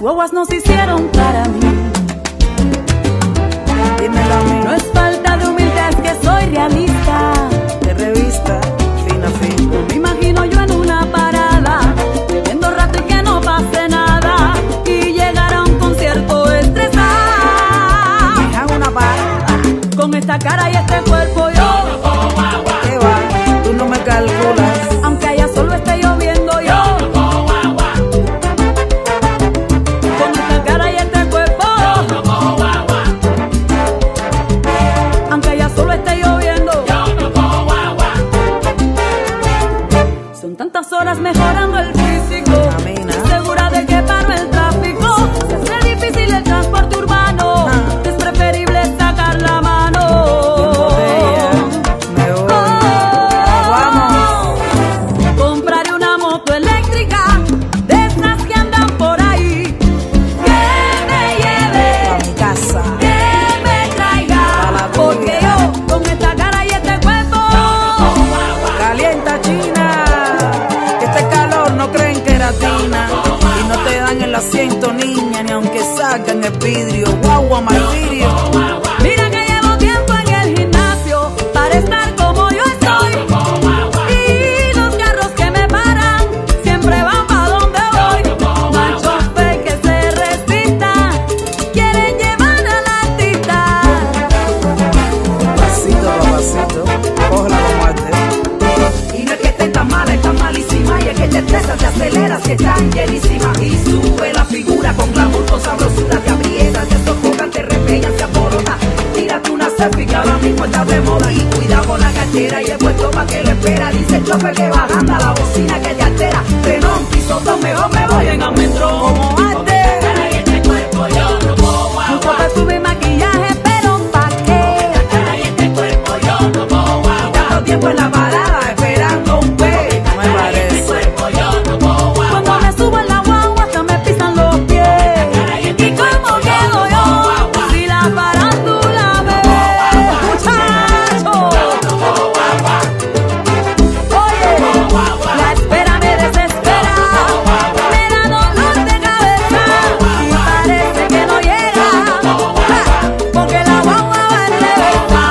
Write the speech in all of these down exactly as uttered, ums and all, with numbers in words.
guaguas no se hicieron para mí. Dímelo a mí. No es falta de humildad, es que soy realista. De revista, fina, fina. Me imagino yo en una parada, bebiendo rato y que no pase nada, y llegar a un concierto estresada. Me hago una parada. Con esta cara y este cuerpo yo no como guagua. ¿Qué va? Tú no me calculas. Aunque allá solo esté lloviendo yo no como guagua. Con esta cara y este cuerpo yo no como guagua. Aunque allá solo esté lloviendo yo no como guagua. Son tantas horas mejorando el físico, Camina. segura de que paro el tráfico. Se hace difícil el transporte urbano, Ah. es preferible sacar la mano. Me voy. Vamos. Compraré una moto eléctrica, de esas que andan por ahí, que me lleve, A mi casa. que me traiga, A la porque yo con esta cara y este cuerpo Calienta, China. Que este calor no creen que era tina. Y no te dan el asiento, niña, ni aunque sacan el vidrio. Guagua, martirio. mira que llevo tiempo en el gimnasio para estar como yo estoy. Y los carros que me paran siempre van pa' donde voy. No hay chofer que se resista, quieren llevar al artista. Pasito, papacito. Cógela como arte. Y no es que estén tan malas, están malísimas. Y es que te estresas, te aceleras, que están llenísimas. Y sube la figura con glamour, con sabrosura. Te aprietas, te sofocan, te repellan, te alborotan. Tírate una selfie que ahora mismo está de moda. Y cuidado con la cartera y el puesto pa' que lo espera. Dice el chofer que bajando a la bocina que te altera. Frenón, pisotón, mejor me voy en almendrón. Como arte. Mucho perfume y maquillaje, pero ¿pa' qué? Tanto tiempo en la parada esperando un pez. No me parece. Cuando me subo en la guagua hasta me pisan los pies. ¿Y cómo quedo yo si la farándula me ve? Muchacho, oye, la espera me desespera, me da dolor de cabeza y parece que no llega, ja, porque la guagua va en reversa.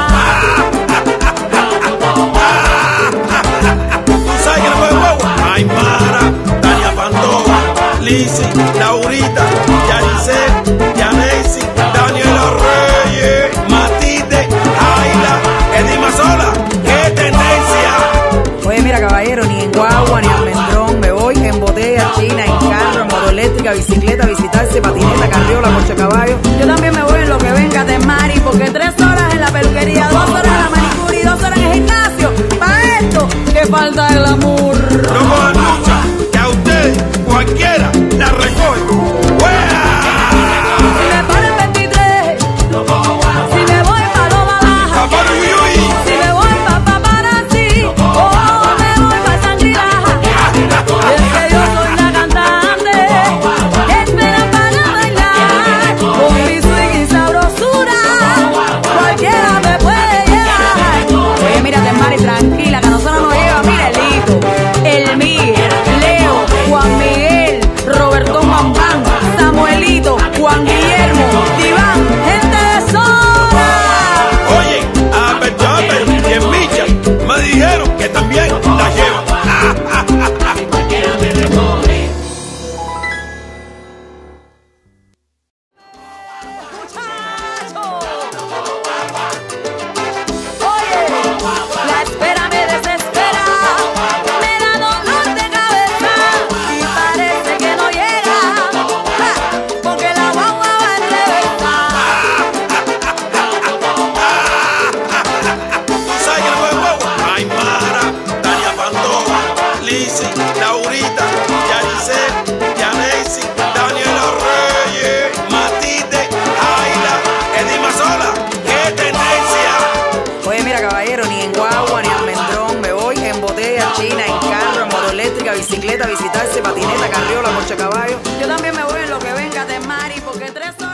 ¿Sabes quién fue guagua? Aymara, Tania Pandora, Lizzy, Laurita, Yarice, Yanesi, Daniela Reyes, Matite, Ayla, Edima Sola. ¡Qué tendencia! Oye, mira, caballero, ni en guagua ni almendrón. Me voy en botella, China, en carro, en moto eléctrica, bicicleta, visitarse, patineta, carriola, coche caballo. Yo también me voy en lo que venga de Mari, porque tres horas en la peluquería, dos horas en la manicura y dos horas en el gimnasio. Pa' esto que falta el amor. No cojan lucha, que a ustedes cualquiera la recoge. ¡Fuera! Si me paro en veintitrés, si me voy pa' Loma Baja, ¡Papá Yuyuy! si me voy pa' Paparazzi, o me voy pa' Shangri-La. Es que yo soy la cantante que esperan para bailar, con mi swing y sabrosura, cualquiera me puede llevar. Oye, mírate, Mari, tranquila, que a nosotros nos lleva, mira, el hijo, el Miguel, Leo, Juan Miguel, Roberto Mambán, Samuelito, Juan Guillermo, Iván, gente de zona. Oye, a Bertapel y en Micha me dijeron que también la llevan. Oye, la espera me desespera, me da dolor de cabeza y parece que no llega, ja, porque la guagua va en reversa. ¿Sabes quién fue guagua? Aymara, Tania Pandora, Lizzy, Laurita, Yarice, Yanesi, Daniela Reyes, Matite, Ayla, Edima Sola. ¡Qué tendencia! Oye, mira, caballero, ni en guagua ni almendrón. Me voy en botella, China, en carro, en moto eléctrica, bicicleta, visitarse, patineta, carriola, coche caballo. Yo también me voy en lo que venga de Mari, porque tres